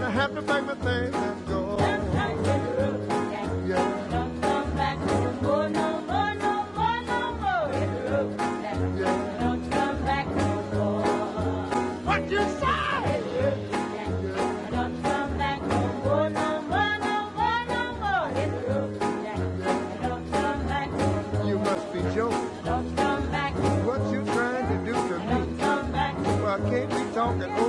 I have to pack my things and go. Yeah. Don't come back no more, no more, no more, no more. Hit the road, Jack. Yeah. Don't come back no more. What you say? Hit the road, Jack. Don't come back no more, no more, no more, no more. Hit the road, Jack. Don't come back no more. You must be joking. Don't come back. What you trying to do to me? Don't come back. Well, I can't be talking